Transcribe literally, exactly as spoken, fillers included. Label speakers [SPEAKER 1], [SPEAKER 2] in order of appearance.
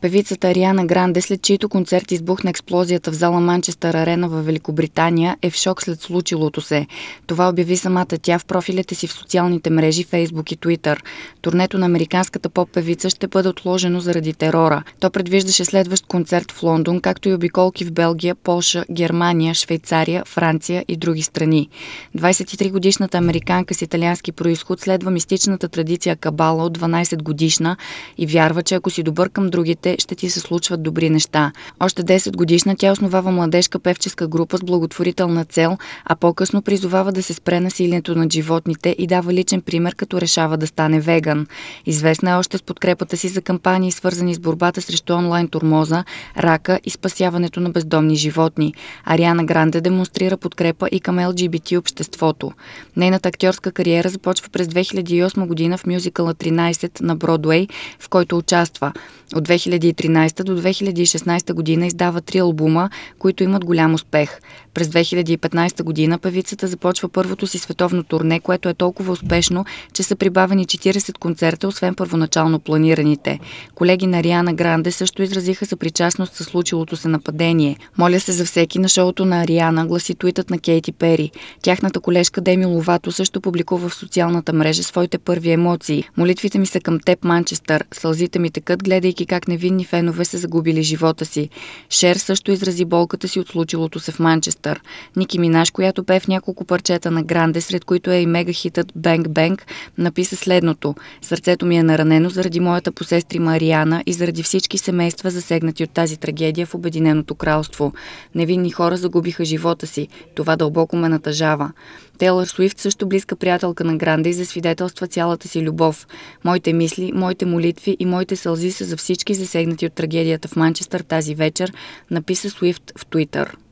[SPEAKER 1] Певицата Ариана Гранде, след чийто концерт избухна експлозията в зала Манчестър Арена във Великобритания, е в шок след случилото се. Това обяви самата тя в профилите си в социалните мрежи Фейсбук и Туитър. Турнето на американската поп-певица ще бъде отложено заради терора. То предвиждаше следващ концерт в Лондон, както и обиколки в Белгия, Полша, Германия, Швейцария, Франция и други страни. двадесет и три годишната американка с италиански произход следва мистичната традиция Кабала от дванадесет годишна и вярва, че ако си добър към другите, ще ти се случват добри неща. Още десет годишна тя основава младежка певческа група с благотворителна цел, а по-късно призовава да се спре насилието над животните и дава личен пример, като решава да стане веган. Известна е още с подкрепата си за кампании, свързани с борбата срещу онлайн тормоза, рака и спасяването на бездомни животни. Ариана Гранде демонстрира подкрепа и към Ел Джи Би Ти обществото. Нейната актьорска кариера започва през две хиляди и осма година в мюзикъла тринадесет на Бродуей, в който участва. От две хиляди и тринадесета до две хиляди и шестнадесета година издава три албума, които имат голям успех. През две хиляди и петнадесета година певицата започва първото си световно турне, което е толкова успешно, че са прибавени четиридесет концерта, освен първоначално планираните. Колеги на Ариана Гранде също изразиха съпричастност със случилото се нападение. Моля се за всеки на шоуто на Ариана, гласи туитът на Кейти Пери. Тяхната колежка Деми Ловато също публикува в социалната мрежа своите първи емоции. Молитвите ми са към теб, Манчестър. Сълзите ми текат, гледайки как невинни фенове са загубили живота си. Шер също изрази болката си от случилото се в Манчестър. Ники Минаж, която пее в няколко парчета на Гранде, сред които е и мега хитът Бенг Бенг, написа следното: "Сърцето ми е наранено заради моята посестрима Ариана и заради всички семейства, засегнати от тази трагедия в Обединеното кралство. Невинни хора загубиха живота си. Това дълбоко ме натъжава." Тейлър Суифт, също близка приятелка на Гранде, засвидетелства цялата си любов. "Моите мисли, моите молитви и моите сълзи са за всички засегнати от трагедията в Манчестър тази вечер", написа Суифт в Туитър.